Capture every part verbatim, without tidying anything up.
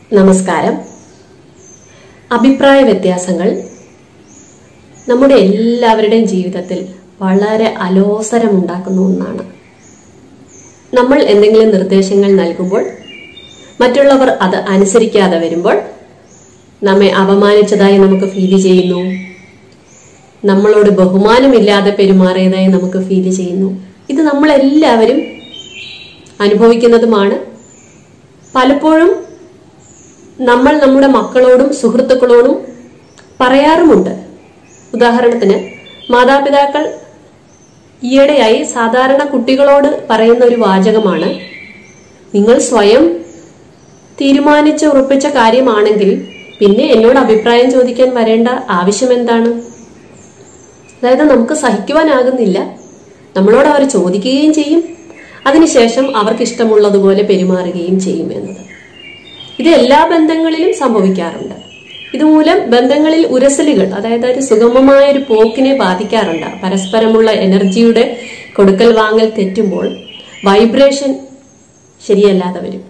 നമസ്കാരം. അഭിപ്രായ വ്യത്യാസങ്ങൾ നമ്മുടെ എല്ലാവരുടെയും ജീവിതത്തിൽ വളരെ അലോസരമുണ്ടാക്കുന്ന ഒന്നാണ്. നമ്മൾ എന്തെങ്കിലും നിർദ്ദേശങ്ങൾ നൽകുമ്പോൾ മറ്റുള്ളവർ അത് അനുസരിക്കാതെ വരുമ്പോൾ നമ്മെ അപമാനിച്ചതായി നമുക്ക് ഫീൽ ചെയ്യുന്നു. നമ്മളോട് ബഹുമാനമില്ലാതെ പെരുമാറിയതായി നമുക്ക് ഫീൽ ചെയ്യുന്നു. ഇത് നമ്മളെല്ലാവരും അനുഭവിക്കുന്നതുമാണ്. പലപ്പോഴും നമ്മൾ നമ്മുടെ മക്കളോടും സുഹൃത്തുക്കളോടും പറയാറുമുണ്ട്. ഉദാഹരണത്തിന്, മാതാപിതാക്കൾ ഈയിടെയായി സാധാരണ കുട്ടികളോട് പറയുന്ന ഒരു വാചകമാണ്, നിങ്ങൾ സ്വയം തീരുമാനിച്ച് ഉറപ്പിച്ച കാര്യമാണെങ്കിൽ പിന്നെ എന്നോട് അഭിപ്രായം ചോദിക്കാൻ വരേണ്ട ആവശ്യം എന്താണ്? അതായത് നമുക്ക് സഹിക്കുവാനാകുന്നില്ല, നമ്മളോട് അവർ ചോദിക്കുകയും ചെയ്യും, അതിനുശേഷം അവർക്ക് ഇഷ്ടമുള്ളതുപോലെ പെരുമാറുകയും ചെയ്യും എന്നത്. ഇത് എല്ലാ ബന്ധങ്ങളിലും സംഭവിക്കാറുണ്ട്. ഇതുമൂലം ബന്ധങ്ങളിൽ ഉരസലുകൾ, അതായത് ഒരു സുഗമമായ ഒരു പോക്കിനെ ബാധിക്കാറുണ്ട്. പരസ്പരമുള്ള എനർജിയുടെ കൊടുക്കൽ വാങ്ങൽ തെറ്റുമ്പോൾ വൈബ്രേഷൻ ശരിയല്ലാതെ വരും.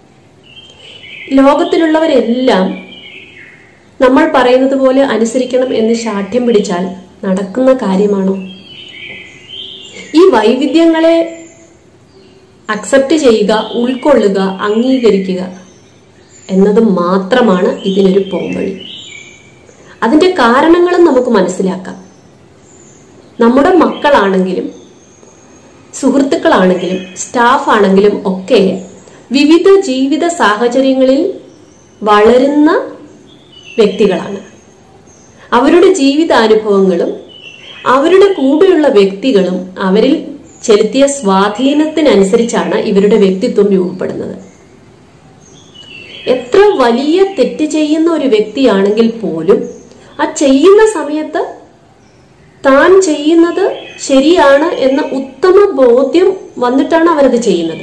ലോകത്തിലുള്ളവരെല്ലാം നമ്മൾ പറയുന്നത് പോലെ അനുസരിക്കണം എന്ന് ശാഠ്യം പിടിച്ചാൽ നടക്കുന്ന കാര്യമാണോ? ഈ വൈവിധ്യങ്ങളെ അക്സെപ്റ്റ് ചെയ്യുക, ഉൾക്കൊള്ളുക, അംഗീകരിക്കുക എന്നത് മാത്രമാണ് ഇതിനൊരു പോംവഴി. അതിന്റെ കാരണങ്ങളും നമുക്ക് മനസ്സിലാക്കാം. നമ്മുടെ മക്കളാണെങ്കിലും സുഹൃത്തുക്കളാണെങ്കിലും സ്റ്റാഫ് ആണെങ്കിലും ഒക്കെ വിവിധ ജീവിത സാഹചര്യങ്ങളിൽ വളരുന്ന വ്യക്തികളാണ്. അവരുടെ ജീവിതാനുഭവങ്ങളും അവരുടെ കൂടെയുള്ള വ്യക്തികളും അവരിൽ ചെലുത്തിയ സ്വാധീനത്തിനനുസരിച്ചാണ് ഇവരുടെ വ്യക്തിത്വം രൂപപ്പെടുന്നത്. എത്ര വലിയ തെറ്റ് ചെയ്യുന്ന ഒരു വ്യക്തിയാണെങ്കിൽ പോലും ആ ചെയ്യുന്ന സമയത്ത് താൻ ചെയ്യുന്നത് ശരിയാണ് എന്ന ഉത്തമ ബോധ്യം വന്നിട്ടാണ് അവരത് ചെയ്യുന്നത്.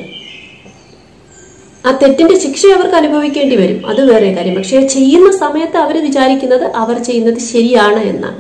ആ തെറ്റിന്റെ ശിക്ഷ അവർക്ക് അനുഭവിക്കേണ്ടി വരും, അത് വേറെ കാര്യം. പക്ഷെ ചെയ്യുന്ന സമയത്ത് അവർ വിചാരിക്കുന്നത് അവർ ചെയ്യുന്നത് ശരിയാണ് എന്നാണ്.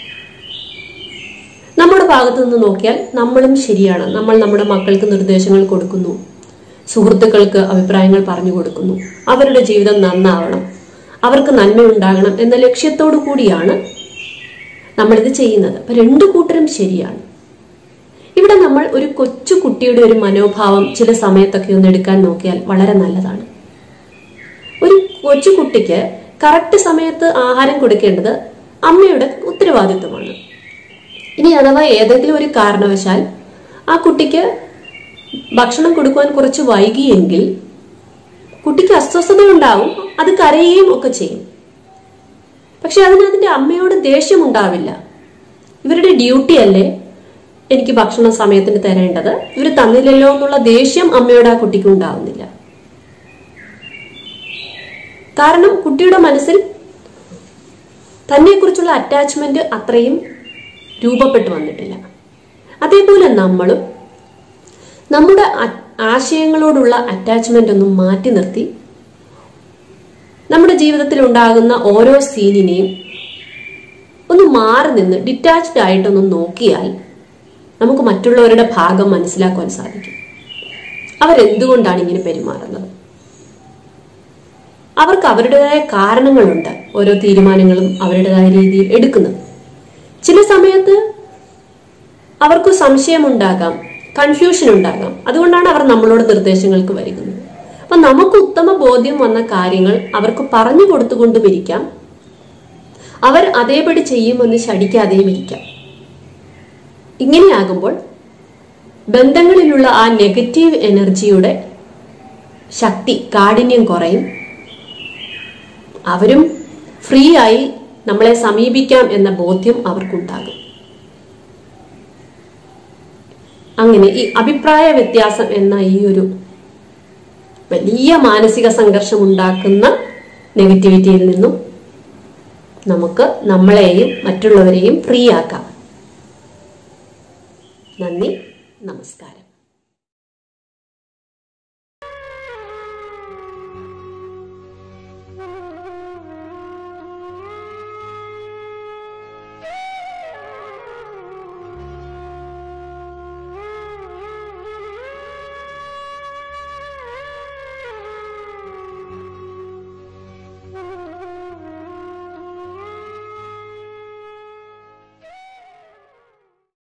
നമ്മുടെ ഭാഗത്തു നിന്ന് നോക്കിയാൽ നമ്മളും ശരിയാണ്. നമ്മൾ നമ്മുടെ മക്കൾക്ക് നിർദ്ദേശങ്ങൾ കൊടുക്കുന്നു, സുഹൃത്തുക്കൾക്ക് അഭിപ്രായങ്ങൾ പറഞ്ഞു കൊടുക്കുന്നു, അവരുടെ ജീവിതം നന്നാവണം, അവർക്ക് നന്മയുണ്ടാകണം എന്ന ലക്ഷ്യത്തോടു കൂടിയാണ് നമ്മളിത് ചെയ്യുന്നത്. അപ്പൊ രണ്ടു കൂട്ടരും ശരിയാണ്. ഇവിടെ നമ്മൾ ഒരു കൊച്ചു കുട്ടിയുടെ ഒരു മനോഭാവം ചില സമയത്തൊക്കെ ഒന്ന് എടുക്കാൻ നോക്കിയാൽ വളരെ നല്ലതാണ്. ഒരു കൊച്ചു കുട്ടിക്ക് കറക്റ്റ് സമയത്ത് ആഹാരം കൊടുക്കേണ്ടത് അമ്മയുടെ ഉത്തരവാദിത്വമാണ്. ഇനി അഥവാ ഏതെങ്കിലും ഒരു കാരണവശാൽ ആ കുട്ടിക്ക് ഭക്ഷണം കൊടുക്കുവാൻ കുറച്ച് വൈകിയെങ്കിൽ കുട്ടിക്ക് അസ്വസ്ഥത ഉണ്ടാവും, അത് കരയുകയും ഒക്കെ ചെയ്യും. പക്ഷെ അതിന് അതിന്റെ അമ്മയോട് ദേഷ്യം ഉണ്ടാവില്ല. ഇവരുടെ ഡ്യൂട്ടി അല്ലേ എനിക്ക് ഭക്ഷണം സമയത്തിന് തരേണ്ടത്, ഇവർ തന്നില്ലല്ലോ എന്നുള്ള ദേഷ്യം അമ്മയോട് ആ കുട്ടിക്ക് ഉണ്ടാവുന്നില്ല. കാരണം കുട്ടിയുടെ മനസ്സിൽ തന്നെക്കുറിച്ചുള്ള അറ്റാച്ച്മെന്റ് അത്രയും രൂപപ്പെട്ടു വന്നിട്ടില്ല. അതേപോലെ നമ്മളും നമ്മുടെ ആശയങ്ങളോടുള്ള അറ്റാച്ച്മെന്റ് ഒന്നും മാറ്റി നിർത്തി നമ്മുടെ ജീവിതത്തിൽ ഉണ്ടാകുന്ന ഓരോ സീനിനെയും ഒന്ന് മാറി നിന്ന് ഡിറ്റാച്ച്ഡ് ആയിട്ടൊന്ന് നോക്കിയാൽ നമുക്ക് മറ്റുള്ളവരുടെ ഭാഗം മനസ്സിലാക്കുവാൻ സാധിക്കും. അവരെന്തുകൊണ്ടാണ് ഇങ്ങനെ പെരുമാറുന്നത്? അവർക്ക് അവരുടേതായ കാരണങ്ങളുണ്ട് ഓരോ തീരുമാനങ്ങളും അവരുടേതായ രീതിയിൽ എടുക്കുന്നത്. ചില സമയത്ത് അവർക്ക് സംശയമുണ്ടാകാം, കൺഫ്യൂഷൻ ഉണ്ടാകാം. അതുകൊണ്ടാണ് അവർ നമ്മളോട് നിർദ്ദേശങ്ങൾക്ക് വരുന്നത്. അപ്പൊ നമുക്ക് ഉത്തമ ബോധ്യം വന്ന കാര്യങ്ങൾ അവർക്ക് പറഞ്ഞു കൊടുത്തുകൊണ്ടും ഇരിക്കാം, അവർ അതേപടി ചെയ്യുമെന്ന് ശടിക്കാതെയും ഇരിക്കാം. ഇങ്ങനെയാകുമ്പോൾ ബന്ധങ്ങളിലുള്ള ആ നെഗറ്റീവ് എനർജിയുടെ ശക്തി, കാഠിന്യം കുറയും. അവരും ഫ്രീ ആയി നമ്മളെ സമീപിക്കാം എന്ന ബോധ്യം അവർക്കുണ്ടാകും. അങ്ങനെ ഈ അഭിപ്രായ വ്യത്യാസം എന്ന ഈ ഒരു വലിയ മാനസിക സംഘർഷം ഉണ്ടാക്കുന്ന നെഗറ്റിവിറ്റിയിൽ നിന്നും നമുക്ക് നമ്മളെയും മറ്റുള്ളവരെയും ഫ്രീ ആക്കാം. നന്ദി, നമസ്കാരം.